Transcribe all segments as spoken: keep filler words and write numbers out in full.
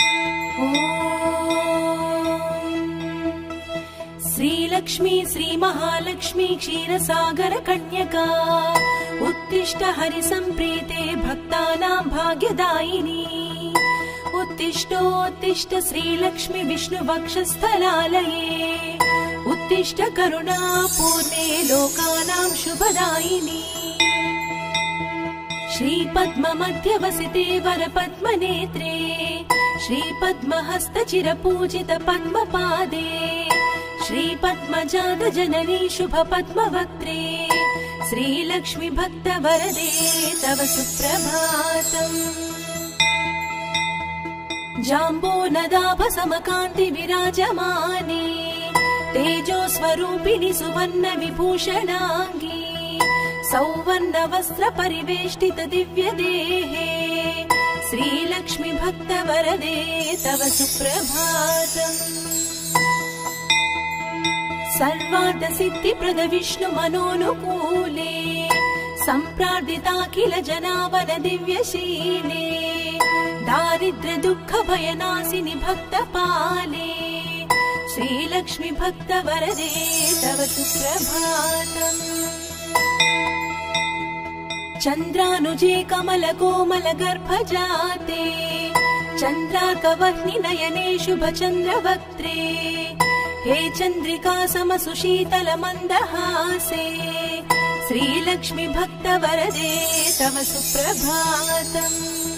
श्रीलक्ष्मी श्रीमहालक्ष्मी क्षीरसागर कन्यका उत्तिष्ठ हरिसम्प्रीते भक्तानां भाग्यदायिनी उत्तिष्ठोत्तिष्ठ श्रीलक्ष्मी विष्णुवक्षस्थलालये उत्तिष्ठ करुणापूर्णे लोकानां शुभदायिनी श्रीपद्ममध्यवसिते वरपद्मनेत्रे श्रीपद्महस्तचिरपूजित पद्मपादे श्रीपद्मजातजननी शुभपद्मवक्त्रे श्रीलक्ष्मी भक्तवरदे तव सुप्रभातम्। जाम्बोनदाभसमकान्ति विराजमाने तेजोस्वरूपिणि सुवर्ण विभूषणाङ्गी सौवर्ण वस्त्र परिवेष्टित दिव्य देहे श्रीलक्ष्मी भक्तवरदे तव सुप्रभातम्। सर्वार्थ सिद्धिप्रद विष्णु मनोनुकूले सम्प्रार्थिताखिल जनावन दिव्यशीले दारिद्र दुःख भयनाशिनि भक्तपाले श्रीलक्ष्मी भक्तवरदे तव सुप्रभातम्। चन्द्रानुजे कमल कोमल गर्भजाते चन्द्रार्कवह्नि नयने शुभ चन्द्रवक्त्रे हे चन्द्रिका समसुशीतल मन्दहासे श्रीलक्ष्मी भक्तवरदे तव सुप्रभातम्।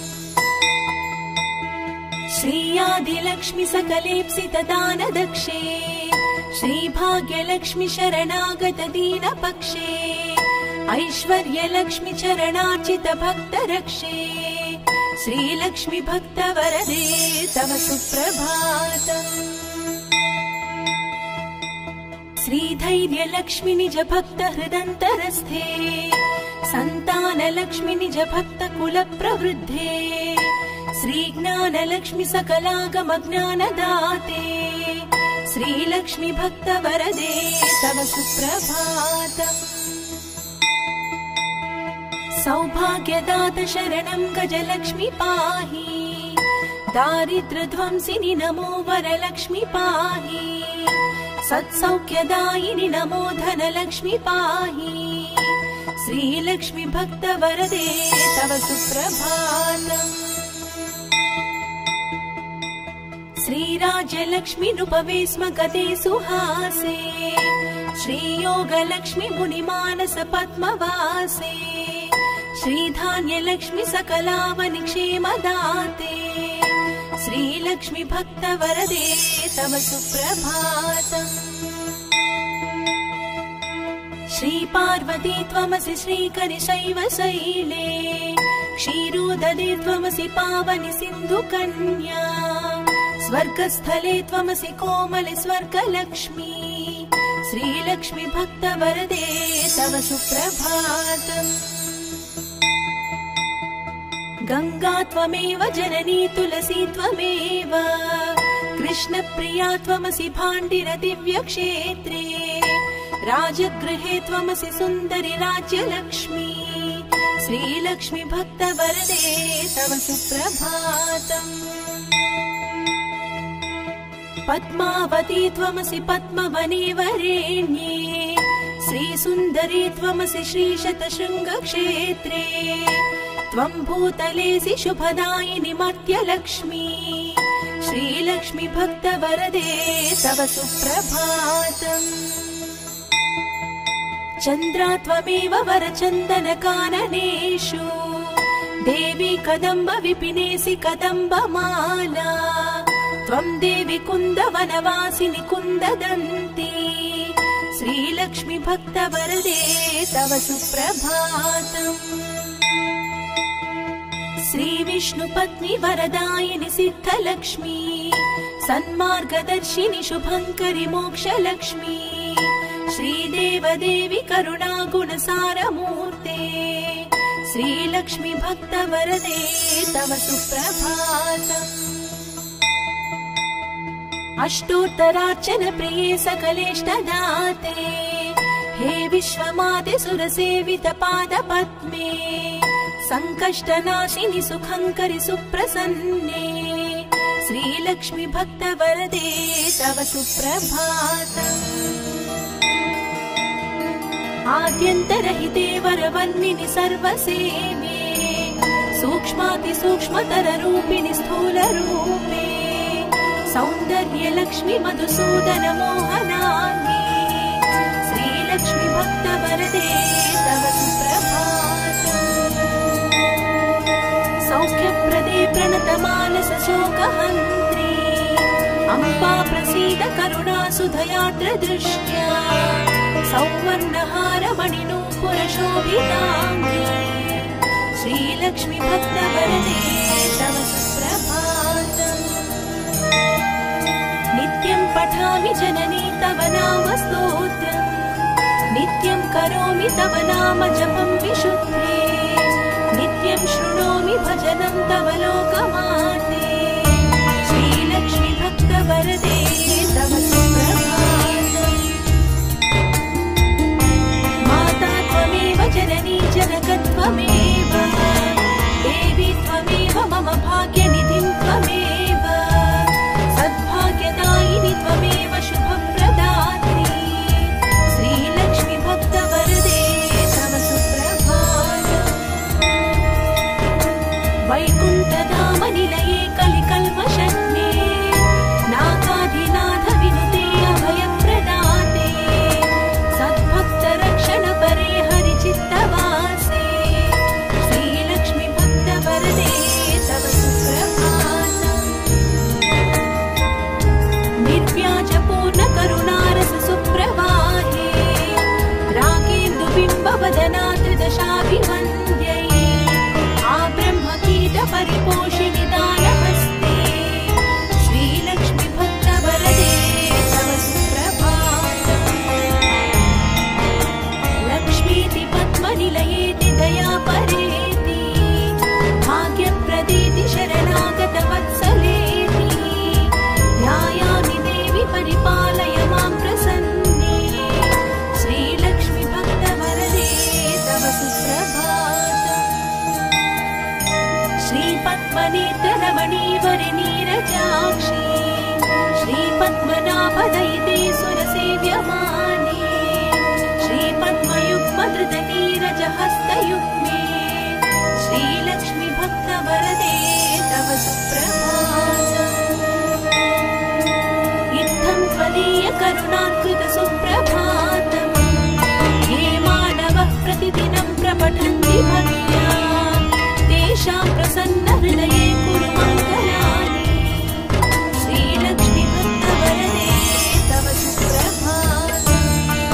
श्रीयादिलक्ष्मी सकलेप्सित दानदक्षे श्रीभाग्यलक्ष्मी शरणागत दीनपक्षे ऐश्वर्यलक्ष्मी चरणार्चित भक्तरक्षे श्रीलक्ष्मी भक्तवरदे तव सुप्रभातम्। श्रीधैर्यलक्ष्मी निज भक्त हृदन्तरस्थे सन्तानलक्ष्मी निज भक्त कुल प्रवृद्धे श्रीज्ञानलक्ष्मी सकलागम ज्ञानदाते श्रीलक्ष्मी भक्तवरदे तव सुप्रभातम्। सौभाग्यदात शरणं गजलक्ष्मी पाहि दारिद्र्यध्वंसिनि नमो वरलक्ष्मी पाहि सत्सौख्यदायिनि नमो धनलक्ष्मी पाहि श्रीलक्ष्मी भक्तवरदे तव सुप्रभातम्। श्रीराज्यलक्ष्मी नृपवे स्म गते सुहासे श्रीयोगलक्ष्मी मुनिमानस पद्मवासे श्रीधान्यलक्ष्मी सकलावनि क्षेमदाते श्रीलक्ष्मी भक्तवरदे तव सुप्रभातम्। श्रीपार्वती त्वमसि श्रीकरि शैवशैले क्षीरोदरे त्वमसि पावनि सिन्धुकन्या स्वर्गस्थले त्वमसि कोमले स्वर्गलक्ष्मी श्रीलक्ष्मी भक्तवरदे तव सुप्रभातम्। गंगा त्वमेव जननी तुलसी त्वमेव कृष्णप्रिया त्वमसि भाण्डिर दिव्यक्षेत्रे राजगृहे त्वमसि सुन्दरि राज्यलक्ष्मी श्रीलक्ष्मी भक्तवरदे तव सुप्रभातम्। पद्मावती त्वमसि पद्मवने वरेण्ये श्रीसुन्दरी त्वमसि श्रीशतशृङ्गक्षेत्रे त्वं भूतलेसि शुभदायिनि मर्त्यलक्ष्मी श्रीलक्ष्मी भक्तवरदे तव सुप्रभातम्। चन्द्रा त्वमेव वरचन्दनकाननेषु देवी कदम्ब विपिनेसि कदम्बमाला त्वं देवी कुन्दवनवासिनि कुन्ददन्ती श्रीलक्ष्मी भक्तवरदे तव सुप्रभातम्। श्रीविष्णुपत्नी वरदायिनि सिद्धलक्ष्मी सन्मार्गदर्शिनि शुभङ्करि मोक्षलक्ष्मी श्रीदेवदेवी करुणागुणसारमूर्ते श्रीलक्ष्मी भक्तवरदे तव सुप्रभातम्। अष्टोत्तरार्चन प्रिये सकलेष्टदाते हे विश्वमाते सुरसेवित पादपद्मे संकष्टनाशिनि सुखङ्करि सुप्रसन्ने श्रीलक्ष्मी भक्तवरदे तव सुप्रभातम्। आद्यन्तरहिते वरवन्निनि सर्वसेवे सूक्ष्मातिसूक्ष्मतररूपिणि स्थूलरूपे सौन्दर्यलक्ष्मि मधुसूदन मोहनाङ्गे श्रीलक्ष्मी भक्तवरदे तव सुप्रभातम्। सौख्यप्रदे प्रणतमानस शोकहन्त्री अम्बा प्रसीद करुणा सुधयार्द्रदृष्ट्या सौवर्णहारमणिनूपुरशोभिताङ्गी श्रीलक्ष्मी भक्तवरदे तव सुप्रभातम्। नित्यं पठामि जननी तव नाम स्तोत्रम् नित्यं करोमि तव नाम जपं विशुद्धे नित्यं शृणोमि भजनं तव लोकमाते श्रीलक्ष्मी भक्तवरदे तव सुप्रभातम्। माता त्वमेव जननी जनकत्वमेव देवी त्वमेव मम भाग्यनिधिं त्वमेव सद्भाग्यदायिनि त्वमेव शुभप्रदात्री श्रीलक्ष्मी भक्तवरदे तव सुप्रभातम्। वैकुण्ठधामनिलये कलिकल्मषण्ये नागाधिनाथ विनुते अभयप्रदाते सद्भक्तरक्षणपरे हरिचित्तवासे श्रीलक्ष्मी भक्तवरदे तव सुप्रभातम्। निर्व्याजपूर्णकरुणारस सुप्रवाहे रागेन्दुबिम्बवदना त्रिदशाभिवन्द्यै आब्रह्मकीटपरिपोषिणि दानहस्ते श्रीलक्ष्मी भक्तवरदे तव सुप्रभातम्। लक्ष्मीति पद्मनिलयेति दयापरेति भाग्यप्रदेति शरणागतवत्सलेति ध्यायामि देवि परिपालय मां प्रसन्ने श्रीलक्ष्मी भक्तवरदे तव सुप्रभातम्। श्रीपद्मनेत्ररमणीवरनीरजाक्षी श्रीपद्मनाभदयिते सुरसेव्यमाने श्रीपद्मयुग्मधृतनीरजहस्तयुग्मे श्रीलक्ष्मी भक्तवरदे तव सुप्रभातम्। इत्थं त्वदीय करुणाकृत सुप्रभातम् ये मानवः प्रतिदिनं प्रपठन्ति भक्त्या तेषां प्रसन्न हृदये कुरु मङ्गलानि श्रीलक्ष्मी भक्तवरदे तव सुप्रभातम्।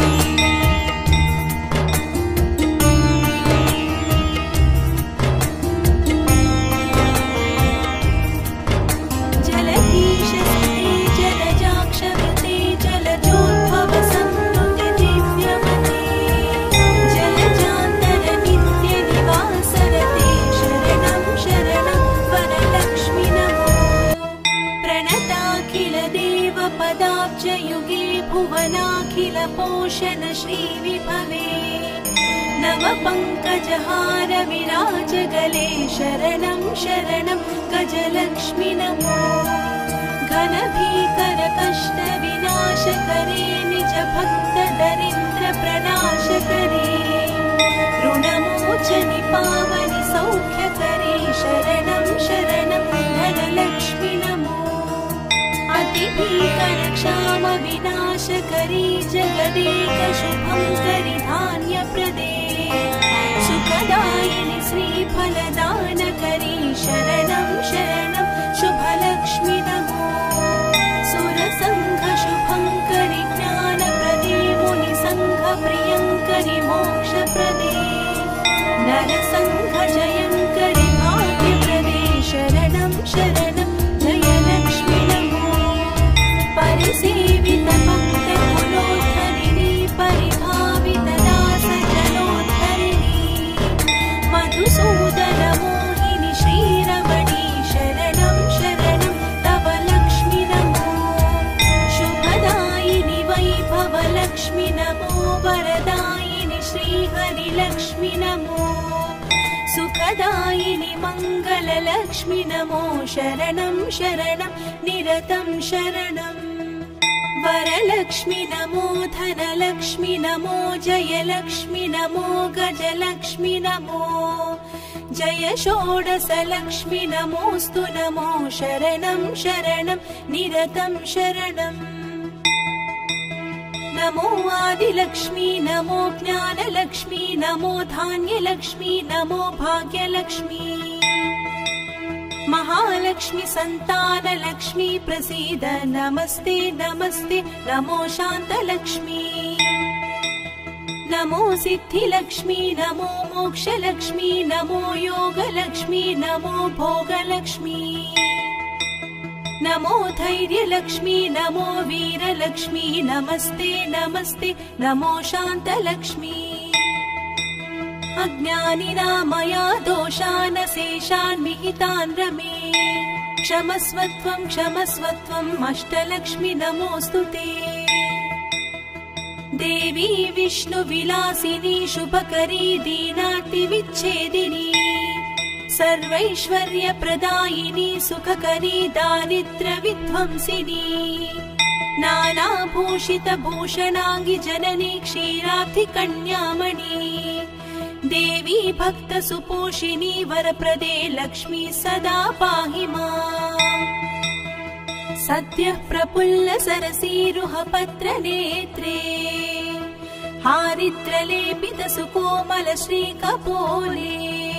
जलधीशस्ते जलजाक्षवते जलजोद्भव संस्तुते दिव्यवते जलजान्तरनित्यनिवासरते शरणं शरणं वरलक्ष्मि नमो। प्रणताखिल देवपदाब्जयुगे भुवनाखिल पोषण श्रीविभवे नव पङ्कजहार विराज गले शरणं शरणं गजलक्ष्मि नमो। घनभीकर कष्ट विनाशकरे निज भक्त दरिद्र प्रणाशकरे ऋणमोचनि पावनि सौख्यकरे शरणं शरणं धनलक्ष्मि नमो। अतिभीकर क्षाम विनाशकरी जगदेक शुभङ्करि धान्यप्रदे सुखदायिनि श्रीफलदानकरी शरणं शरणं शुभलक्ष्मि नमो। सुरसङ्घ शुभङ्करि ज्ञानप्रदे मुनिसङ्घप्रियङ्करि मोक्षप्रदे नरसङ्घ जयङ्करि भाग्यप्रदे शरणं शरणं जयलक्ष्मि नमो। परिसेवित भक्तकुलोद्धरिणी परिभावित दासजनोद्धरिणी मधुसूदन मोहिनि श्रीरमणी शरणं फललक्ष्मि नमो शरणं शरणं निरतं शरणम् वरलक्ष्मि नमो धनलक्ष्मि नमो जयलक्ष्मि नमो गजलक्ष्मि नमो जय षोडशलक्ष्मि नमोऽस्तु नमो शरणं शरणं निरतं शरणम् नमो आदिलक्ष्मी नमो ज्ञानलक्ष्मी नमो धान्यलक्ष्मी नमो भाग्यलक्ष्मी महालक्ष्मी संतानलक्ष्मी प्रसीद नमस्ते नमस्ते नमो शान्तलक्ष्मी नमो सिद्धिलक्ष्मी नमो मोक्षलक्ष्मी नमो योगलक्ष्मी नमो भोगलक्ष्मी नमो धैर्यलक्ष्मी नमो वीरलक्ष्मी नमस्ते नमस्ते नमो शान्तलक्ष्मी अज्ञानिना मया दोषान् शेषान् विहितान् रमे क्षमस्वत्वं क्षमस्वत्वम् अष्टलक्ष्मी नमोऽस्तु ते देवी विष्णुविलासिनी शुभकरी दीनार्तिविच्छेदिनी सर्वैश्वर्यप्रदायिनी सुखकरी दारिद्र्यविध्वंसिनी नानाभूषितभूषणाङ्गि जननी क्षीराब्धिकन्यामणि देवी भक्तसुपोषिणी वरप्रदे लक्ष्मी सदा पाहि माम् सद्यः प्रफुल्लसरसीरुहपत्रनेत्रे हारिद्रलेपितसुकोमलश्रीकपोले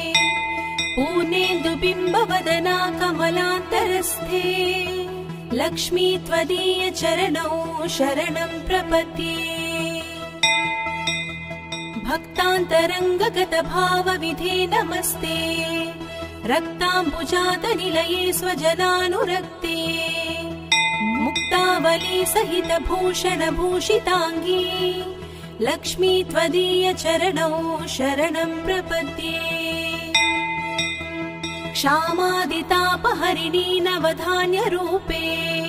पूर्णेन्दुबिम्बवदना कमलान्तरस्थे लक्ष्मी त्वदीय चरणौ शरणं प्रपद्ये भक्तान्तरङ्गगत भावविधे नमस्ते रक्ताम्बुजातनिलये स्वजनानुरक्ते मुक्तावली सहित भूषण भूषिताङ्गी लक्ष्मी त्वदीय चरणौ शरणं प्रपद्ये क्षामादितापहरिणी नवधान्यरूपे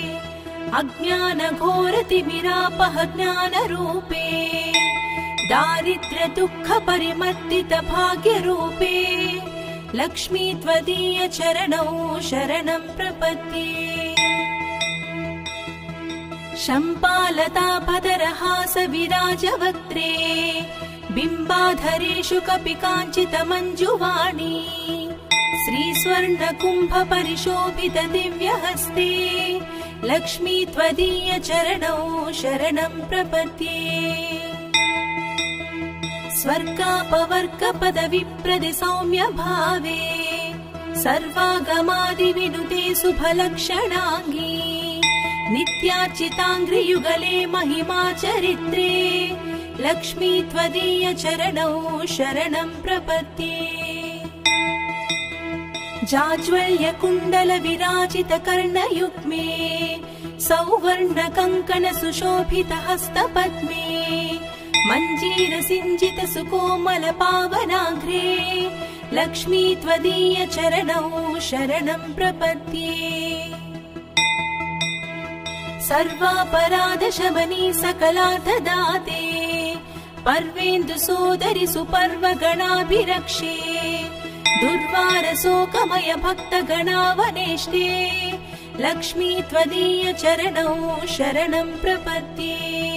अज्ञानघोरतिमिरापह ज्ञानरूपे दारिद्र्य दुःख परिमर्दित भाग्यरूपे लक्ष्मी त्वदीय चरणौ शरणं प्रपद्ये शम्पालतापदरहास विराजवक्त्रे बिम्बाधरेषु कपि काञ्चित मञ्जुवाणी श्रीस्वर्णकुम्भ परिशोभित दिव्यहस्ते लक्ष्मी त्वदीय चरणौ शरणं प्रपद्ये स्वर्गापवर्गपदविप्रदे सौम्य भावे सर्वागमादिविनुते शुभलक्षणाङ्गी नित्यार्चिताङ्घ्रियुगले महिमा चरित्रे लक्ष्मी त्वदीय चरणौ शरणं प्रपद्ये जाज्वल्य कुण्डल विराजित कर्णयुग्मे सौवर्ण कङ्कण सुशोभित हस्तपद्मे मञ्जीर सिञ्जित सुकोमल पावनाघ्रे लक्ष्मी त्वदीय चरणौ शरणं प्रपद्ये सर्वापराध शमनी सकलार्थदाते पर्वेन्दु सोदरि सुपर्व गणाभिरक्षे दुर्वारशोकमय भक्तगणावनेष्टे लक्ष्मी त्वदीय चरणौ शरणं प्रपद्ये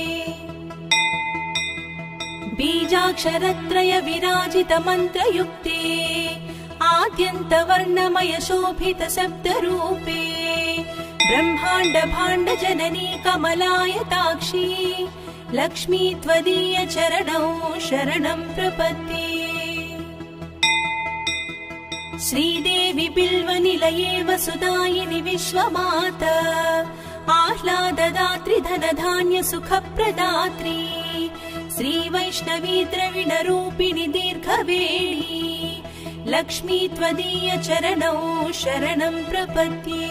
बीजाक्षरत्रय विराजित मन्त्रयुक्ते आद्यन्तवर्णमय शोभित शब्दरूपे ब्रह्माण्ड भाण्ड जननी कमलायताक्षी लक्ष्मी त्वदीय चरणौ शरणं प्रपद्ये श्रीदेवी बिल्वनिलये वसुदायिनि विश्वमाता आह्लाददात्री धनधान्य सुखप्रदात्री श्रीवैष्णवी द्रविणरूपिणि दीर्घवेणी लक्ष्मी त्वदीय चरणौ शरणं प्रपद्ये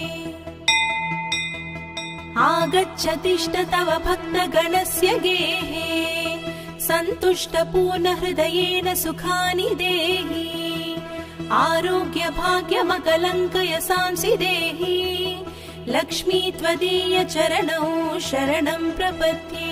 आगच्छतिष्ठ तव भक्तगणस्य गेहे सन्तुष्ट पूर्ण हृदयेन सुखानि देहि आरोग्य भाग्यमकलङ्कय सांसि देहि लक्ष्मी त्वदीय चरणौ शरणं प्रपद्ये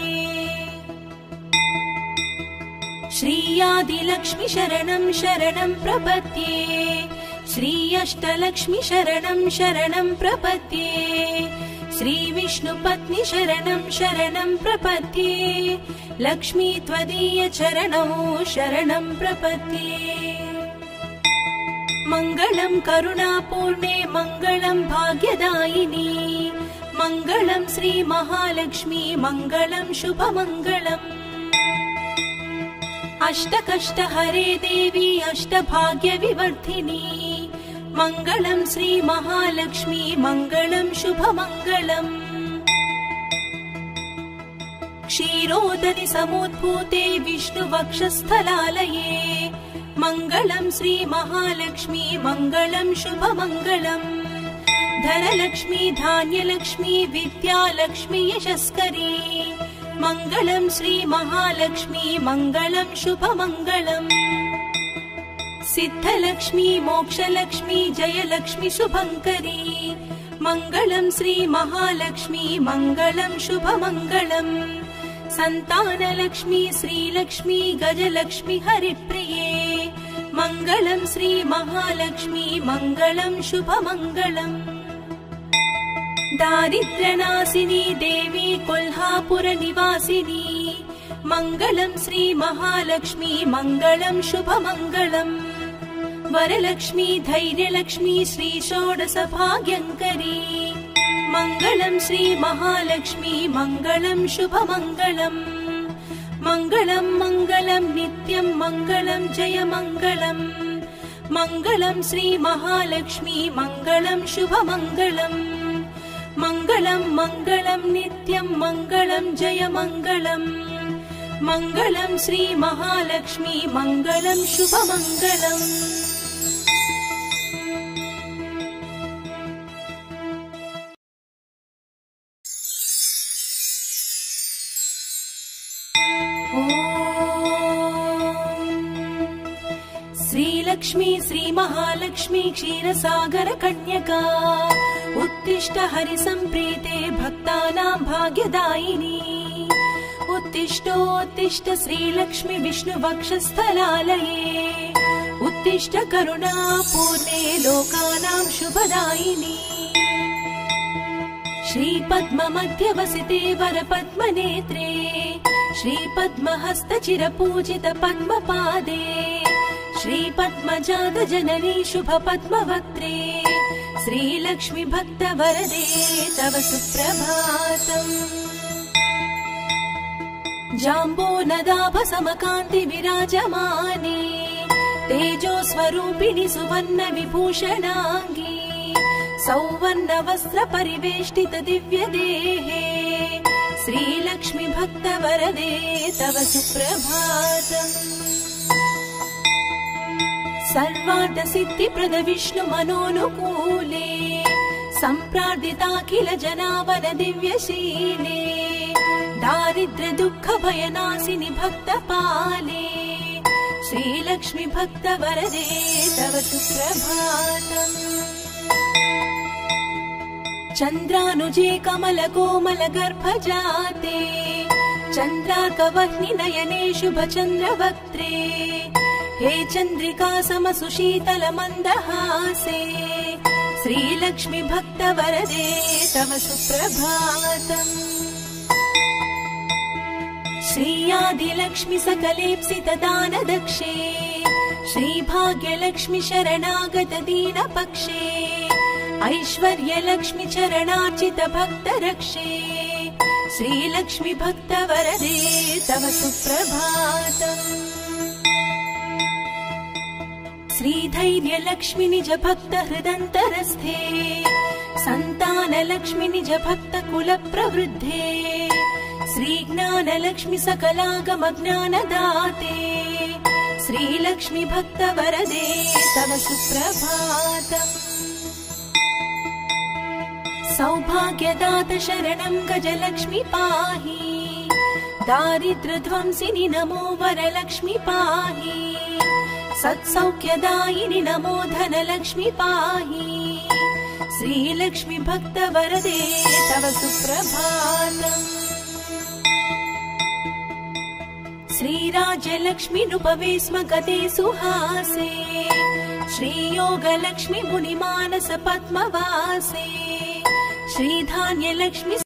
श्रीयादिलक्ष्मि शरणं शरणं प्रपद्ये श्री अष्टलक्ष्मी शरणं शरणं प्रपद्ये श्री विष्णुपत्नी शरणं शरणं प्रपद्ये लक्ष्मी त्वदीय चरणौ शरणं प्रपद्ये मंगलं करुणापूर्णे मंगलं भाग्यदायिनी मंगलं श्री महालक्ष्मी मंगलं शुभमंगलम् अष्टकष्टहरे देवी अष्टभाग्यविवर्धिनी मंगलं श्री महालक्ष्मी मंगलं शुभमंगलम् क्षीरोदधि समुद्भूते विष्णुवक्षस्थलालये मंगलं श्री महालक्ष्मी मंगलं शुभमंगलम् धनलक्ष्मी धान्यलक्ष्मी विद्यालक्ष्मी यशस्करी मंगलं श्री महालक्ष्मी मंगलं शुभमंगलम् सिद्धलक्ष्मी मोक्षलक्ष्मी जयलक्ष्मी शुभंकरी मंगलं श्री महालक्ष्मी मंगलं शुभमंगलम् संतानलक्ष्मी श्रीलक्ष्मी गजलक्ष्मी हरिप्रिये मंगलं श्री महालक्ष्मी मंगलं शुभमंगलम् दारिद्र्यनाशिनी देवी कोल्हापुर निवासिनी मंगलं श्री महालक्ष्मी मंगलं शुभमंगलम् वरलक्ष्मी धैर्यलक्ष्मी श्री षोडश भाग्यंकरी मंगलं श्री महालक्ष्मी मंगलं शुभमंगलम् मंगलं मंगलं नित्यं मंगलं जय मंगलम् मंगलं श्री महालक्ष्मी मंगलं शुभमंगलम् मंगलं मंगलं नित्यं मंगलं जय मंगलम् मंगलं श्री महालक्ष्मी मंगलं शुभमंगलम् श्रीलक्ष्मी श्री महालक्ष्मी क्षीरसागर कन्यका उत्तिष्ठ हरिसंप्रीते भक्तानां भाग्यदायिनी उत्तिष्ठोत्तिष्ठ श्रीलक्ष्मी विष्णुवक्षस्थलालये उत्तिष्ठ करुणापूर्णे लोकानां शुभदायिनी श्रीपद्ममध्यवसिते वरपद्मनेत्रे श्रीपद्महस्त चिरपूजित पद्मपादे श्रीपद्मजात जननी शुभ पद्मवक्त्रे श्रीलक्ष्मी भक्त वरदे तव सुप्रभातम् जाम्बोनदाभ समकान्ति विराजमाने तेजो स्वरूपिणि सुवर्ण विभूषणाङ्गी सौवर्ण वस्त्र परिवेष्टित दिव्य देहे श्रीलक्ष्मी भक्त वरदे तव सुप्रभातम् सर्वार्थ सिद्धि प्रद विष्णु मनोनुकूले सम्प्रार्थिताखिल जनावन दिव्यशीले दारिद्र्य दुःख भयनाशिनि भक्त पाले श्रीलक्ष्मी भक्त वरदे तव सुप्रभातम् चन्द्रानुजे कमल कोमल गर्भ जाते चन्द्रार्कवह्नि नयने शुभ चन्द्रवक्त्रे हे चन्द्रिका समसुशीतल मन्दहासे श्रीलक्ष्मी भक्त वरदे तव सुप्रभातम् श्रीयादिलक्ष्मी सकलेप्सित दान दक्षे श्रीभाग्यलक्ष्मी शरणागत दीनपक्षे ऐश्वर्यलक्ष्मी चरणार्चित भक्त रक्षे श्रीलक्ष्मी भक्त वरदे तव सुप्रभातम् श्रीधैर्यलक्ष्मी निज भक्त हृदन्तरस्थे सन्तानलक्ष्मी निज भक्त कुल प्रवृद्धे श्रीज्ञानलक्ष्मी सकलागम ज्ञानदाते श्रीलक्ष्मी भक्त वरदे तव सुप्रभातम् सौभाग्यदात शरणं गजलक्ष्मी पाहि दारिद्र्यध्वंसिनि नमो वरलक्ष्मी पाहि सत्सौख्यदायिनि नमो धनलक्ष्मी पाहि श्रीलक्ष्मी भक्त वरदे तव सुप्रभातम् श्रीराज्यलक्ष्मी नृपवे स्म गते सुहासे श्रीयोगलक्ष्मि मुनिमानस पद्मवासे श्रीधान्यलक्ष्मि